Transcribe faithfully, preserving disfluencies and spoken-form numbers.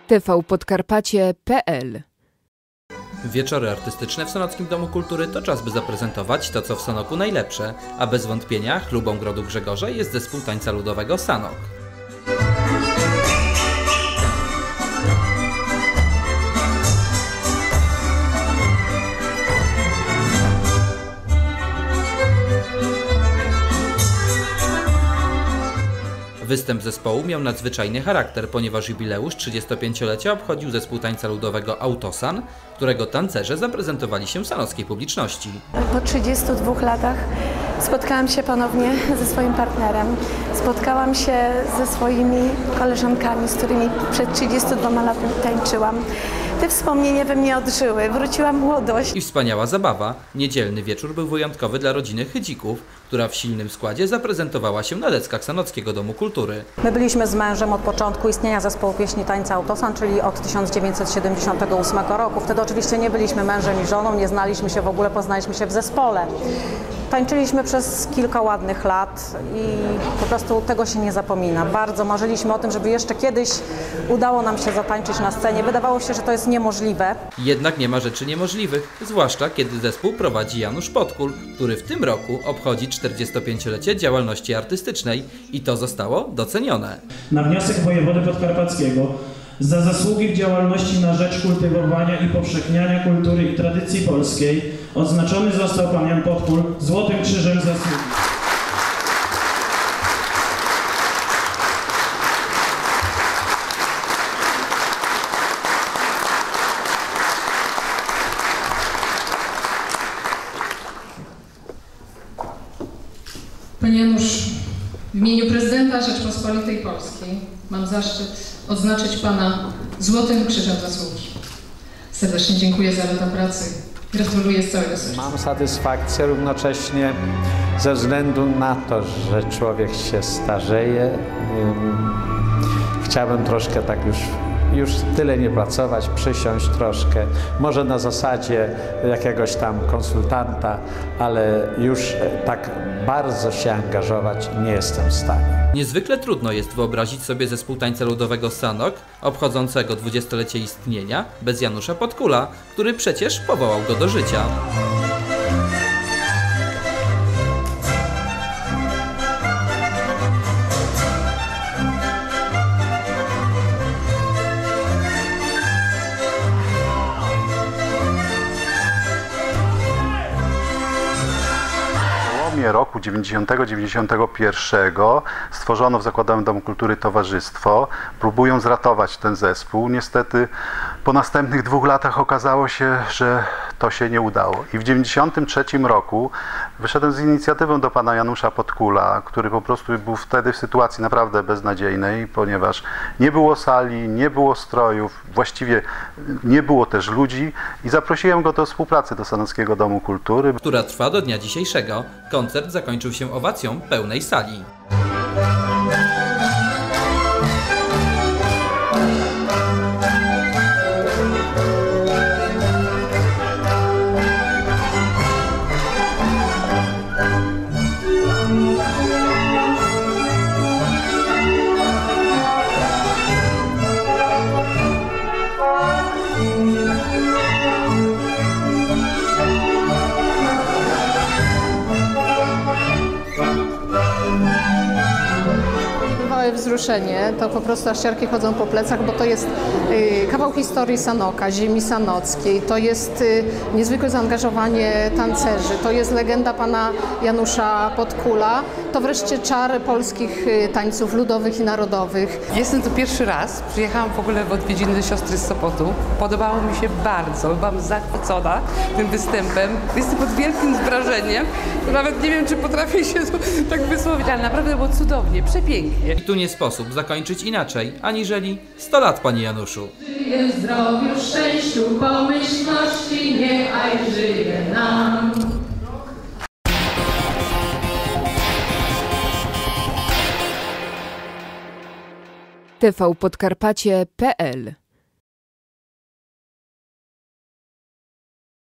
T V Podkarpacie kropka P L. Wieczory artystyczne w Sanockim Domu Kultury to czas, by zaprezentować to, co w Sanoku najlepsze, a bez wątpienia chlubą Grodu Grzegorza jest zespół tańca ludowego Sanok. Występ zespołu miał nadzwyczajny charakter, ponieważ jubileusz trzydziestopięciolecia obchodził zespół tańca ludowego Autosan, którego tancerze zaprezentowali się sanockiej publiczności. Po trzydziestu dwóch latach spotkałam się ponownie ze swoim partnerem. Spotkałam się ze swoimi koleżankami, z którymi przed trzydziestoma dwoma laty tańczyłam. Te wspomnienia we mnie odżyły, wróciła młodość. I wspaniała zabawa. Niedzielny wieczór był wyjątkowy dla rodziny Chydzików, która w silnym składzie zaprezentowała się na deckach Sanockiego Domu Kultury. My byliśmy z mężem od początku istnienia zespołu pieśni tańca Autosan, czyli od tysiąc dziewięćset siedemdziesiątego ósmego roku. Wtedy oczywiście nie byliśmy mężem i żoną, nie znaliśmy się w ogóle, poznaliśmy się w zespole. Tańczyliśmy przez kilka ładnych lat i po prostu tego się nie zapomina. Bardzo marzyliśmy o tym, żeby jeszcze kiedyś udało nam się zatańczyć na scenie. Wydawało się, że to jest niemożliwe. Jednak nie ma rzeczy niemożliwych, zwłaszcza kiedy zespół prowadzi Janusz Podkul, który w tym roku obchodzi czterdziestopięciolecie działalności artystycznej i to zostało docenione. Na wniosek wojewody podkarpackiego za zasługi w działalności na rzecz kultywowania i powszechniania kultury i tradycji polskiej odznaczony został pan Jan Podkul Złotym Krzyżem Zasługi. Panie Janusz, w imieniu prezydenta Rzeczpospolitej Polskiej mam zaszczyt odznaczyć Pana Złotym Krzyżem Zasługi. Serdecznie dziękuję za lata pracy. Gratuluję z całego serca. Mam satysfakcję równocześnie ze względu na to, że człowiek się starzeje. Chciałbym troszkę tak już już tyle nie pracować, przysiąść troszkę, może na zasadzie jakiegoś tam konsultanta, ale już tak bardzo się angażować nie jestem w stanie. Niezwykle trudno jest wyobrazić sobie zespół tańca ludowego Sanok, obchodzącego dwudziestolecie istnienia, bez Janusza Podkula, który przecież powołał go do życia. Roku dziewięćdziesiątego dziewięćdziesiątego pierwszego stworzono w Zakładowym Domu Kultury towarzystwo, próbując ratować ten zespół. Niestety po następnych dwóch latach okazało się, że to się nie udało. I w dziewięćdziesiątym trzecim roku wyszedłem z inicjatywą do pana Janusza Podkula, który po prostu był wtedy w sytuacji naprawdę beznadziejnej, ponieważ nie było sali, nie było strojów, właściwie nie było też ludzi i zaprosiłem go do współpracy do Sanockiego Domu Kultury, która trwa do dnia dzisiejszego. Koncert zakończył się owacją pełnej sali. Wzruszenie, to po prostu aż ciarki chodzą po plecach, bo to jest y, kawał historii Sanoka, ziemi sanockiej, to jest y, niezwykłe zaangażowanie tancerzy, to jest legenda pana Janusza Podkula, to wreszcie czar polskich y, tańców ludowych i narodowych. Jestem tu pierwszy raz, przyjechałam w ogóle w odwiedziny do siostry z Sopotu, podobało mi się bardzo, byłam zachwycona tym występem, jestem pod wielkim wrażeniem, nawet nie wiem, czy potrafię się tak wysłowić, ale naprawdę było cudownie, przepięknie. I tu nie sposób zakończyć inaczej, aniżeli sto lat, panie Januszu. Żyje w zdrowiu, szczęściu, pomyślności, niechaj żyje nam. T V Podkarpacie kropka P L